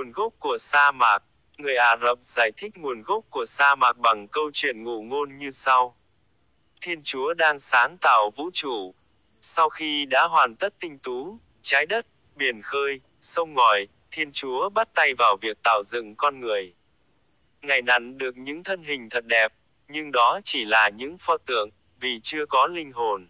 Nguồn gốc của sa mạc. Người Ả Rập giải thích nguồn gốc của sa mạc bằng câu chuyện ngụ ngôn như sau. Thiên Chúa đang sáng tạo vũ trụ. Sau khi đã hoàn tất tinh tú, trái đất, biển khơi, sông ngòi, Thiên Chúa bắt tay vào việc tạo dựng con người. Ngài nặn được những thân hình thật đẹp, nhưng đó chỉ là những pho tượng, vì chưa có linh hồn.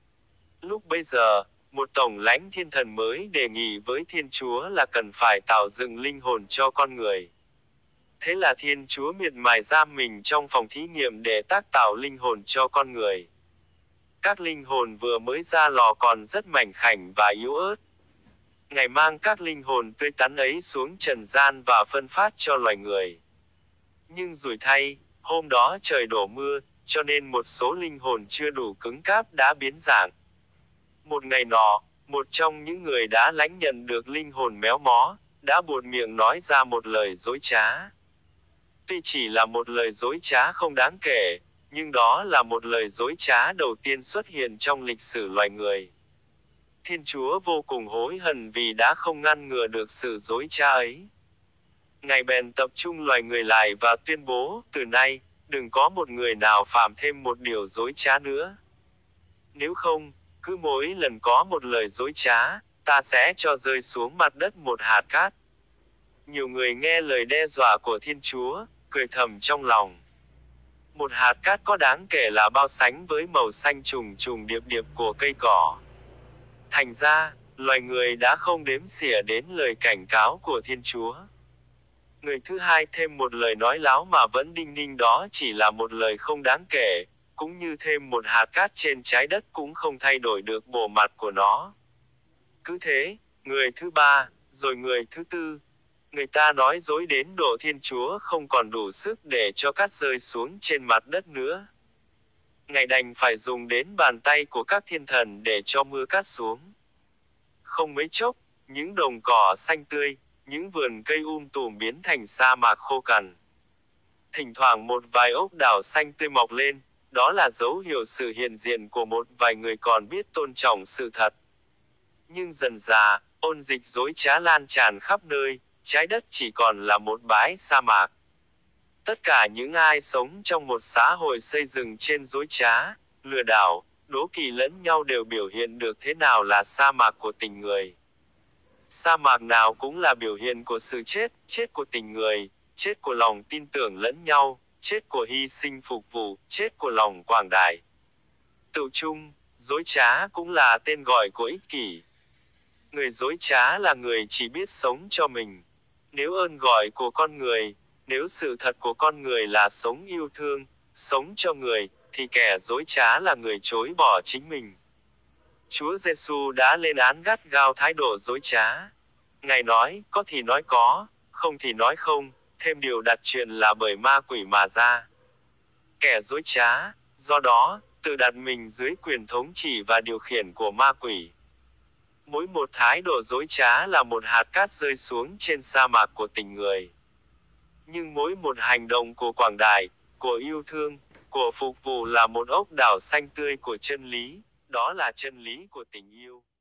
Lúc bấy giờ, một tổng lãnh thiên thần mới đề nghị với Thiên Chúa là cần phải tạo dựng linh hồn cho con người. Thế là Thiên Chúa miệt mài giam mình trong phòng thí nghiệm để tác tạo linh hồn cho con người. Các linh hồn vừa mới ra lò còn rất mảnh khảnh và yếu ớt. Ngài mang các linh hồn tươi tắn ấy xuống trần gian và phân phát cho loài người. Nhưng rủi thay, hôm đó trời đổ mưa, cho nên một số linh hồn chưa đủ cứng cáp đã biến dạng. Một ngày nọ, một trong những người đã lãnh nhận được linh hồn méo mó, đã buột miệng nói ra một lời dối trá. Tuy chỉ là một lời dối trá không đáng kể, nhưng đó là một lời dối trá đầu tiên xuất hiện trong lịch sử loài người. Thiên Chúa vô cùng hối hận vì đã không ngăn ngừa được sự dối trá ấy. Ngài bèn tập trung loài người lại và tuyên bố, từ nay, đừng có một người nào phạm thêm một điều dối trá nữa. Nếu không, cứ mỗi lần có một lời dối trá, ta sẽ cho rơi xuống mặt đất một hạt cát. Nhiều người nghe lời đe dọa của Thiên Chúa, cười thầm trong lòng. Một hạt cát có đáng kể là bao sánh với màu xanh trùng trùng điệp điệp của cây cỏ. Thành ra, loài người đã không đếm xỉa đến lời cảnh cáo của Thiên Chúa. Người thứ hai thêm một lời nói láo mà vẫn đinh ninh, đó chỉ là một lời không đáng kể, cũng như thêm một hạt cát trên trái đất cũng không thay đổi được bộ mặt của nó. Cứ thế, người thứ ba, rồi người thứ tư, người ta nói dối đến độ Thiên Chúa không còn đủ sức để cho cát rơi xuống trên mặt đất nữa. Ngài đành phải dùng đến bàn tay của các thiên thần để cho mưa cát xuống. Không mấy chốc, những đồng cỏ xanh tươi, những vườn cây tùm biến thành sa mạc khô cằn. Thỉnh thoảng một vài ốc đảo xanh tươi mọc lên, đó là dấu hiệu sự hiện diện của một vài người còn biết tôn trọng sự thật. Nhưng dần dà, ôn dịch dối trá lan tràn khắp nơi, trái đất chỉ còn là một bãi sa mạc. Tất cả những ai sống trong một xã hội xây dựng trên dối trá, lừa đảo, đố kỵ lẫn nhau đều biểu hiện được thế nào là sa mạc của tình người. Sa mạc nào cũng là biểu hiện của sự chết, chết của tình người, chết của lòng tin tưởng lẫn nhau, chết của hy sinh phục vụ, chết của lòng quảng đại. Tựu chung, dối trá cũng là tên gọi của ích kỷ. Người dối trá là người chỉ biết sống cho mình. Nếu ơn gọi của con người, nếu sự thật của con người là sống yêu thương, sống cho người, thì kẻ dối trá là người chối bỏ chính mình. Chúa Giêsu đã lên án gắt gao thái độ dối trá. Ngài nói, có thì nói có, không thì nói không, thêm điều đặt chuyện là bởi ma quỷ mà ra. Kẻ dối trá, do đó, tự đặt mình dưới quyền thống trị và điều khiển của ma quỷ. Mỗi một thái độ dối trá là một hạt cát rơi xuống trên sa mạc của tình người. Nhưng mỗi một hành động của quảng đại, của yêu thương, của phục vụ là một ốc đảo xanh tươi của chân lý, đó là chân lý của tình yêu.